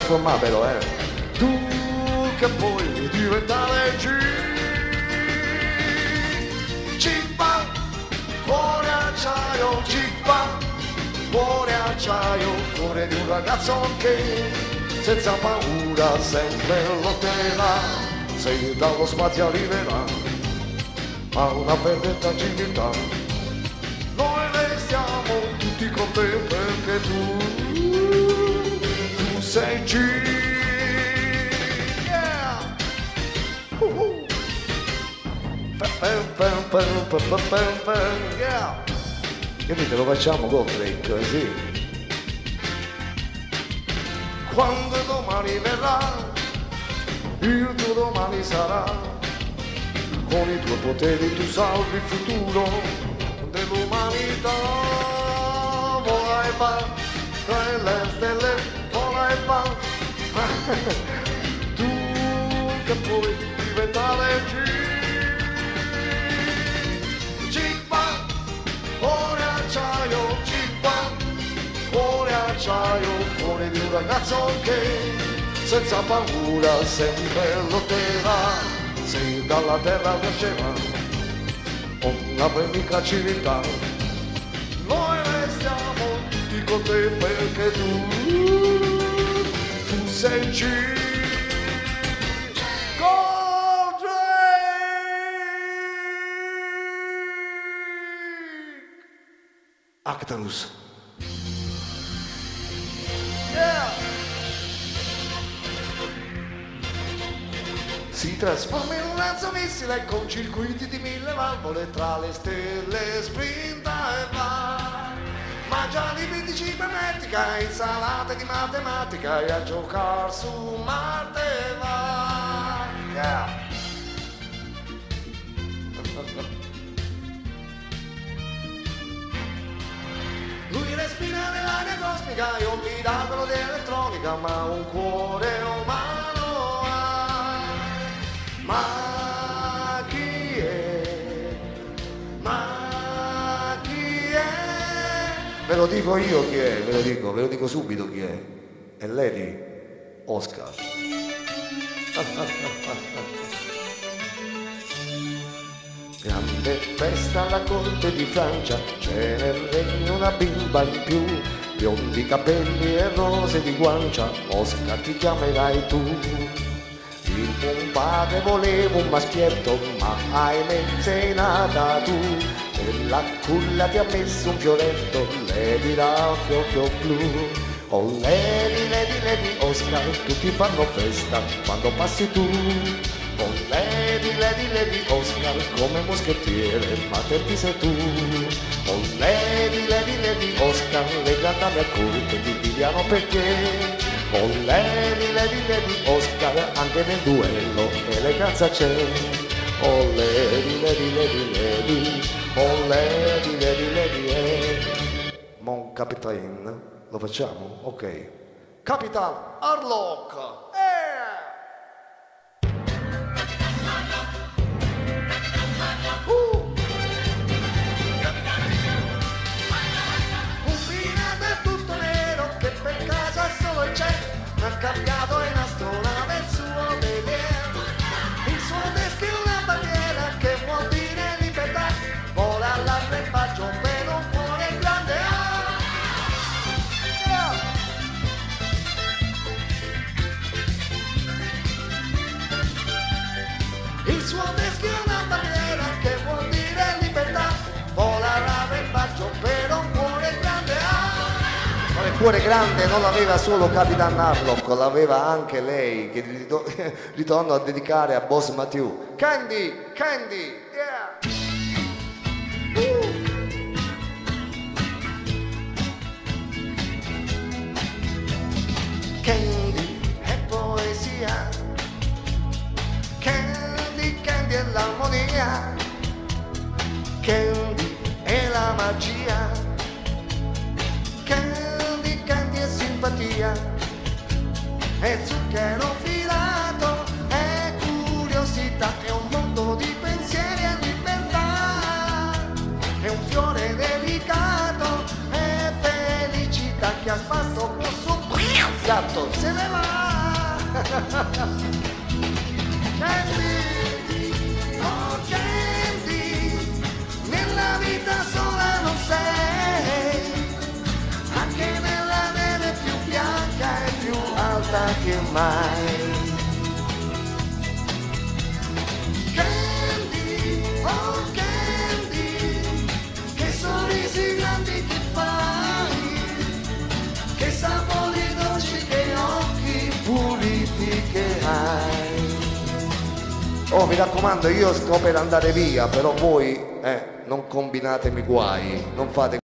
Formabelo, tu che puoi diventare Cippa, cuore acciaio, Cippa, cuore acciaio, cuore di un ragazzo che senza paura sempre lotterà, se dallo spazio arriverà a una perfetta civiltà. Noi restiamo tutti con te perché tu sei G. Yeah. Yeah. Che dite, lo facciamo con break, sì. Quando domani verrà, il tuo domani sarà, con i tuoi poteri tu salvi il futuro dell'umanità. Vola e va tra le stelle, vola e va. Tu che puoi diventare Cippa, cuore acciaio, Cippa, cuore acciaio, cuore di un ragazzo che senza paura sempre lotterà, se dalla terra nascerà una mica civiltà. Noi restiamo tutti con te perché tu sei G. Actarus. Yeah. Si trasforma in un razzo missile con circuiti di 1000 valvole, tra le stelle sprinta e va. Mangia libri cibernetica, insalate di matematica e a giocare su Marte va. Yeah. Lui respira nell'aria cosmica e un miracolo di elettronica, ma un cuore umano ha. Ma chi è? Ma chi è? Ve lo dico io chi è, ve lo dico subito chi è. È Lady Oscar. Grande festa alla corte di Francia, c'è nel regno una bimba in più, biondi capelli e rose di guancia, Oscar ti chiamerai tu. Il tuo padre voleva un maschietto, ma ahimè sei nata tu, e la culla ti ha messo un fioretto, Lady la fiocchio blu. Oh Lady, Lady, Lady Oscar, tutti fanno festa quando passi tu. Oh Lady, Lady, Lady Oscar, come moschettiere materti sei tu. Oh Lady, Lady, Lady Oscar, le grandi a corte ti pigliano perché. Oh Lady, Lady, Lady Oscar, anche nel duello eleganza c'è. Oh Lady, Lady, Lady, Lady, oh Lady, Lady, Lady, Mon Capitain, lo facciamo? Ok. Capitan Harlock. Ha cambiato in astronave il suo delier, il suo teschio è una bandiera che vuol dire libertà, vola all'arrembaggio per un cuore grande. Il suo teschio è una bandiera che vuol dire libertà, vola all'arrembaggio per un cuore grande. Il cuore grande non l'aveva solo Capitan Harlock, l'aveva anche lei, che ritorno a dedicare a Boss Matthew. Candy, Candy, yeah! Candy è poesia, Candy, Candy è l'armonia, Candy è la magia, è zucchero filato, è curiosità, è un mondo di pensieri e libertà, è un fiore delicato, è felicità che a spasso può gatto se ne va. Candy, oh Candy, nella vita sola non sei, anche nella neve più bianca e più alta che mai. Candy, oh Candy, che sorrisi grandi che fai, che sapori dolci, che occhi puliti che hai. Oh, mi raccomando, io sto per andare via, però voi non combinatemi guai, non fate